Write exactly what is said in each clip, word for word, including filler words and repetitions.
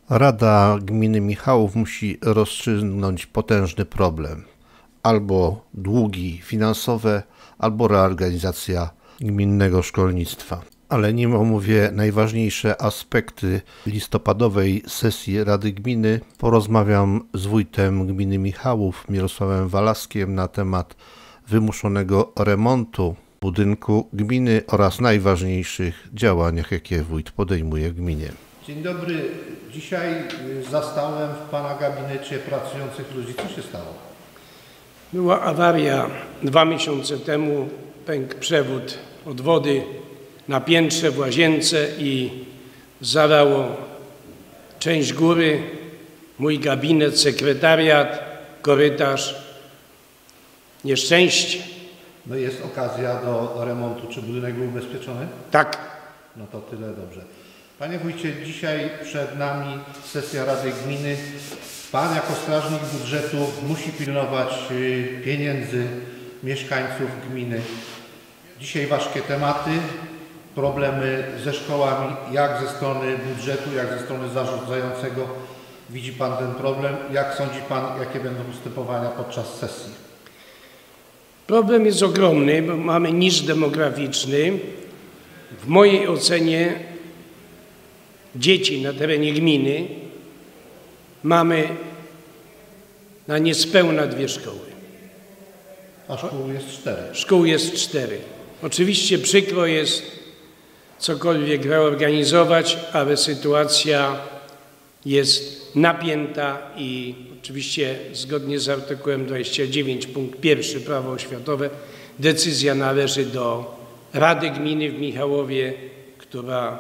Rada Gminy Michałów musi rozstrzygnąć potężny problem. Albo długi finansowe, albo reorganizacja gminnego szkolnictwa. Ale nim omówię najważniejsze aspekty listopadowej sesji Rady Gminy, porozmawiam z wójtem gminy Michałów, Mirosławem Walaskiem, na temat wymuszonego remontu budynku gminy oraz najważniejszych działaniach, jakie wójt podejmuje w gminie. Dzień dobry. Dzisiaj zastałem w Pana gabinecie pracujących ludzi. Co się stało? Była awaria dwa miesiące temu. Pękł przewód od wody na piętrze w łazience i zalało część góry, mój gabinet, sekretariat, korytarz. Nieszczęście. No jest okazja do remontu. Czy budynek był ubezpieczony? Tak. No to tyle dobrze. Panie wójcie, dzisiaj przed nami sesja Rady Gminy. Pan jako strażnik budżetu musi pilnować pieniędzy mieszkańców gminy. Dzisiaj ważkie tematy, problemy ze szkołami, jak ze strony budżetu, jak ze strony zarządzającego widzi Pan ten problem. Jak sądzi Pan, jakie będą postępowania podczas sesji? Problem jest ogromny, bo mamy niż demograficzny. W mojej ocenie dzieci na terenie gminy mamy na niespełna dwie szkoły. A szkół jest cztery. Szkół jest cztery. Oczywiście przykro jest cokolwiek reorganizować, ale sytuacja jest napięta i oczywiście zgodnie z artykułem dwudziestym dziewiątym punkt pierwszy Prawo oświatowe decyzja należy do Rady Gminy w Michałowie, która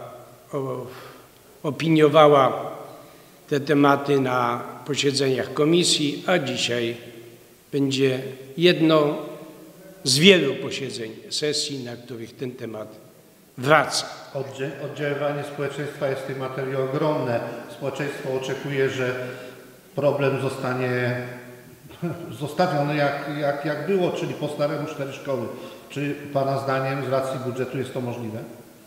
opiniowała te tematy na posiedzeniach komisji, a dzisiaj będzie jedno z wielu posiedzeń sesji, na których ten temat wraca. Oddziaływanie społeczeństwa jest w tej materii ogromne. Społeczeństwo oczekuje, że problem zostanie zostawiony jak, jak, jak było, czyli po staremu cztery szkoły. Czy Pana zdaniem z racji budżetu jest to możliwe?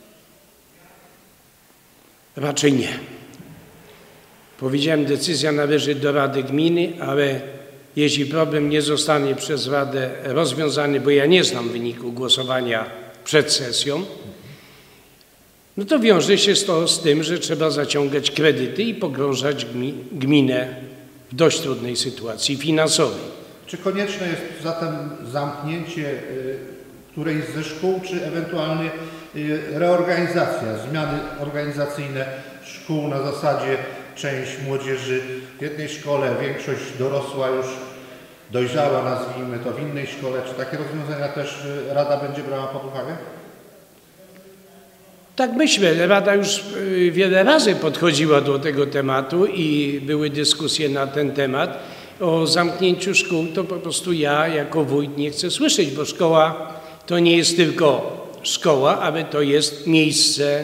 Raczej nie. Powiedziałem, decyzja należy do Rady Gminy, ale jeśli problem nie zostanie przez Radę rozwiązany, bo ja nie znam wyniku głosowania przed sesją, no to wiąże się to z tym, że trzeba zaciągać kredyty i pogrążać gminę w dość trudnej sytuacji finansowej. Czy konieczne jest zatem zamknięcie którejś ze szkół, czy ewentualnie reorganizacja, zmiany organizacyjne szkół na zasadzie część młodzieży w jednej szkole, większość dorosła już dojrzała, nazwijmy to, w innej szkole. Czy takie rozwiązania też Rada będzie brała pod uwagę? Tak myślę. Rada już wiele razy podchodziła do tego tematu i były dyskusje na ten temat. O zamknięciu szkół to po prostu ja jako wójt nie chcę słyszeć, bo szkoła to nie jest tylko szkoła, ale to jest miejsce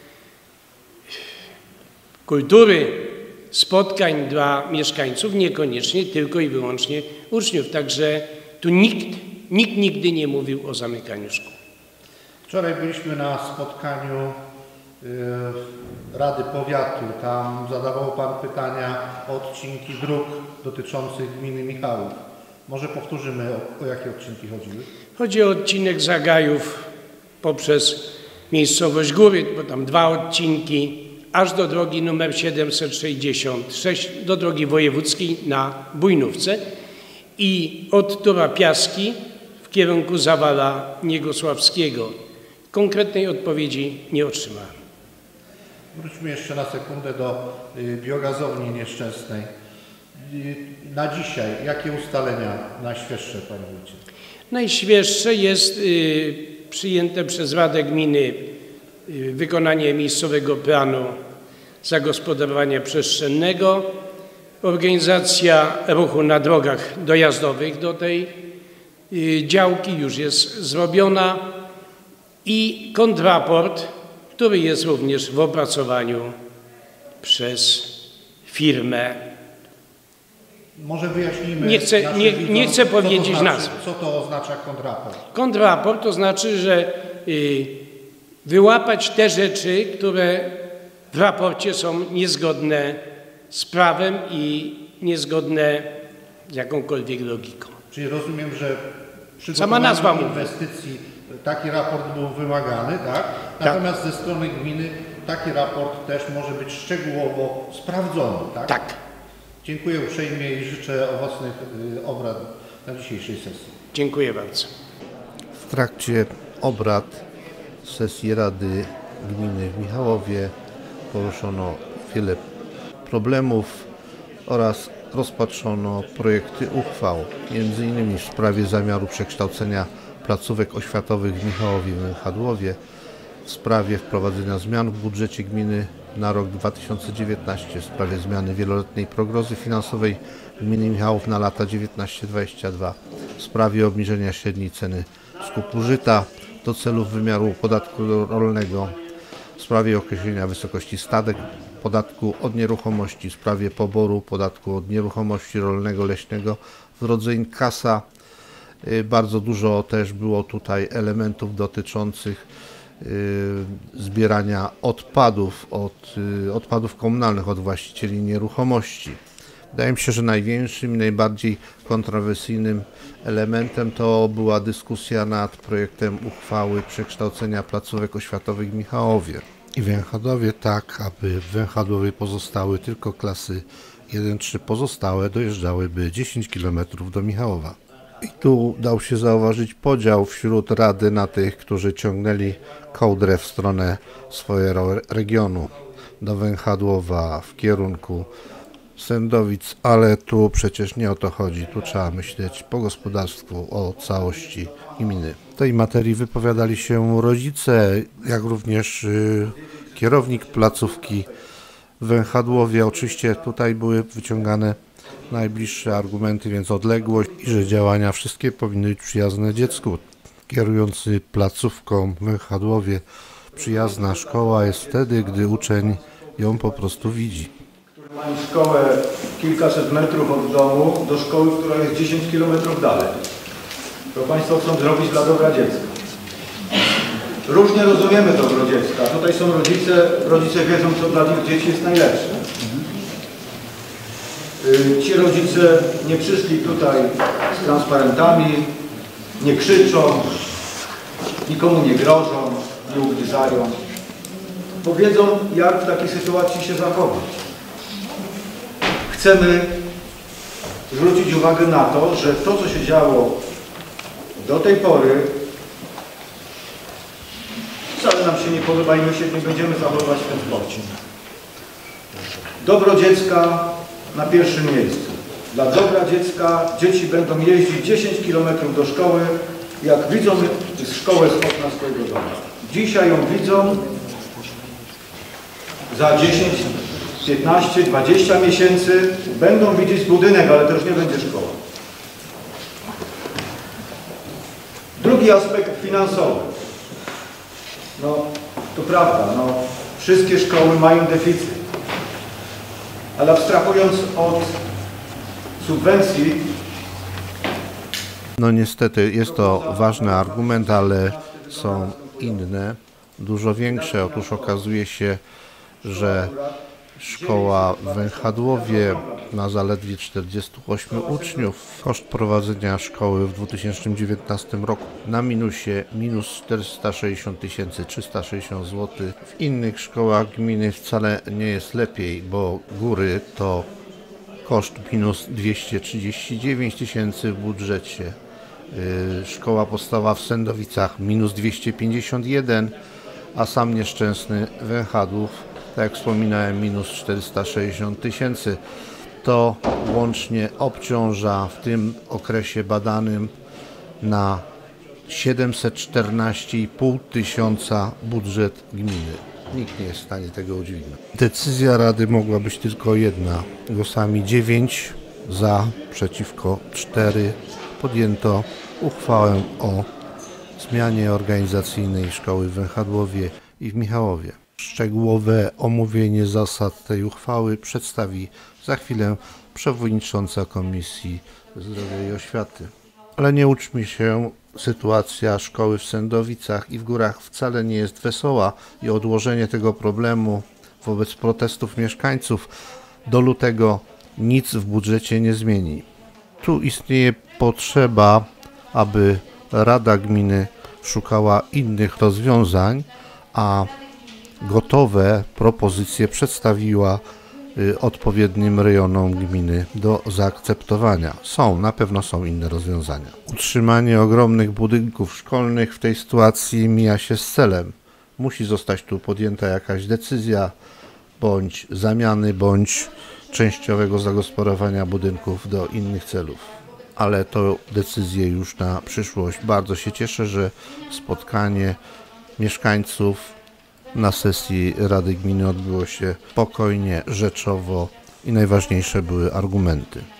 kultury, spotkań dla mieszkańców, niekoniecznie tylko i wyłącznie uczniów. Także tu nikt, nikt nigdy nie mówił o zamykaniu szkół. Wczoraj byliśmy na spotkaniu y, Rady Powiatu. Tam zadawał Pan pytania o odcinki dróg dotyczących gminy Michałów. Może powtórzymy, o, o jakie odcinki chodziły? Chodzi o odcinek Zagajów poprzez miejscowość Góry, bo tam dwa odcinki, aż do drogi numer siedemset sześćdziesiąt sześć, do drogi wojewódzkiej na Bujnówce i od Tura Piaski w kierunku Zawala Niegosławskiego. Konkretnej odpowiedzi nie otrzymałem. Wróćmy jeszcze na sekundę do y, biogazowni nieszczęsnej. Y, na dzisiaj jakie ustalenia najświeższe, Panie Wójcie? Najświeższe jest y, przyjęte przez Radę Gminy y, wykonanie miejscowego planu zagospodarowania przestrzennego, organizacja ruchu na drogach dojazdowych do tej y, działki już jest zrobiona i kontraport, który jest również w opracowaniu przez firmę. Może wyjaśnijmy. Nie chcę, nie, nie chcę powiedzieć znaczy, nazwy. Co to oznacza kontraport? Kontraport to znaczy, że y, wyłapać te rzeczy, które w raporcie są niezgodne z prawem i niezgodne z jakąkolwiek logiką. Czyli rozumiem, że przy Sama nazwa mówi. inwestycji taki raport był wymagany, tak? Natomiast tak. ze strony gminy taki raport też może być szczegółowo sprawdzony, tak? Tak. Dziękuję uprzejmie i życzę owocnych obrad na dzisiejszej sesji. Dziękuję bardzo. W trakcie obrad sesji Rady Gminy w Michałowie poruszono wiele problemów oraz rozpatrzono projekty uchwał, między innymi w sprawie zamiaru przekształcenia placówek oświatowych w Michałowie i Węchadłowie, w sprawie wprowadzenia zmian w budżecie gminy na rok dwa tysiące dziewiętnasty, w sprawie zmiany wieloletniej prognozy finansowej gminy Michałów na lata dziewiętnaście dwadzieścia dwa, w sprawie obniżenia średniej ceny skupu żyta do celów wymiaru podatku rolnego, w sprawie określenia wysokości stawek podatku od nieruchomości, w sprawie poboru podatku od nieruchomości rolnego, leśnego w rodzaju kasa. Bardzo dużo też było tutaj elementów dotyczących zbierania odpadów, od, odpadów komunalnych od właścicieli nieruchomości. Wydaje mi się, że największym i najbardziej kontrowersyjnym elementem to była dyskusja nad projektem uchwały przekształcenia placówek oświatowych w Michałowie i Węchadłowie, tak aby w Węchadłowie pozostały tylko klasy jeden trzy, pozostałe dojeżdżałyby dziesięć kilometrów do Michałowa. I tu dał się zauważyć podział wśród Rady na tych, którzy ciągnęli kołdrę w stronę swojego regionu, do Węchadłowa w kierunku Sędowic, ale tu przecież nie o to chodzi. Tu trzeba myśleć po gospodarstwu o całości gminy. W tej materii wypowiadali się rodzice, jak również y, kierownik placówki w Węchadłowie. Oczywiście tutaj były wyciągane najbliższe argumenty, więc odległość i że działania wszystkie powinny być przyjazne dziecku. Kierujący placówką w Węchadłowie, przyjazna szkoła jest wtedy, gdy uczeń ją po prostu widzi. Mają szkołę kilkaset metrów od domu do szkoły, która jest dziesięć kilometrów dalej. To Państwo chcą zrobić dla dobra dziecka. Różnie rozumiemy dobro dziecka. Tutaj są rodzice, rodzice wiedzą, co dla ich dzieci jest najlepsze. Ci rodzice nie przyszli tutaj z transparentami, nie krzyczą, nikomu nie grożą, nie ugryzają, bo wiedzą, jak w takiej sytuacji się zachować. Chcemy zwrócić uwagę na to, że to, co się działo do tej pory, wcale nam się nie podoba i my się nie będziemy zachowywać w ten sposób. Dobro dziecka na pierwszym miejscu. Dla dobra dziecka dzieci będą jeździć dziesięć kilometrów do szkoły, jak widzą szkołę z okna swojego domu. Dzisiaj ją widzą, za dziesięć, piętnaście, dwadzieścia miesięcy będą widzieć budynek, ale to już nie będzie szkoła. Drugi aspekt finansowy. No, to prawda, no, wszystkie szkoły mają deficyt. Ale abstrahując od subwencji... No niestety jest to ważny argument, ale są inne, dużo większe. Otóż okazuje się, że szkoła w Węchadłowie ma zaledwie czterdziestu ośmiu uczniów. Koszt prowadzenia szkoły w dwa tysiące dziewiętnastym roku na minusie minus czterysta sześćdziesiąt tysięcy trzysta sześćdziesiąt złotych. W innych szkołach gminy wcale nie jest lepiej, bo góry to koszt minus dwieście trzydzieści dziewięć tysięcy w budżecie. Szkoła podstawowa w Sędowicach minus dwieście pięćdziesiąt jeden, a sam nieszczęsny Węchadłów, tak jak wspominałem, minus czterysta sześćdziesiąt tysięcy. To łącznie obciąża w tym okresie badanym na siedemset czternaście i pół tysiąca budżet gminy. Nikt nie jest w stanie tego udźwignąć. Decyzja Rady mogła być tylko jedna. Głosami dziewięć za, przeciwko cztery podjęto uchwałę o zmianie organizacyjnej szkoły w Węchadłowie i w Michałowie. Szczegółowe omówienie zasad tej uchwały przedstawi za chwilę przewodnicząca Komisji Zdrowia i Oświaty. Ale nie uczmy się, sytuacja szkoły w Sędowicach i w Górach wcale nie jest wesoła i odłożenie tego problemu wobec protestów mieszkańców do lutego nic w budżecie nie zmieni. Tu istnieje potrzeba, aby Rada Gminy szukała innych rozwiązań, a gotowe propozycje przedstawiła odpowiednim rejonom gminy do zaakceptowania. Są, na pewno są inne rozwiązania. Utrzymanie ogromnych budynków szkolnych w tej sytuacji mija się z celem. Musi zostać tu podjęta jakaś decyzja, bądź zamiany, bądź częściowego zagospodarowania budynków do innych celów. Ale to decyzje już na przyszłość. Bardzo się cieszę, że spotkanie mieszkańców na sesji Rady Gminy odbyło się spokojnie, rzeczowo i najważniejsze były argumenty.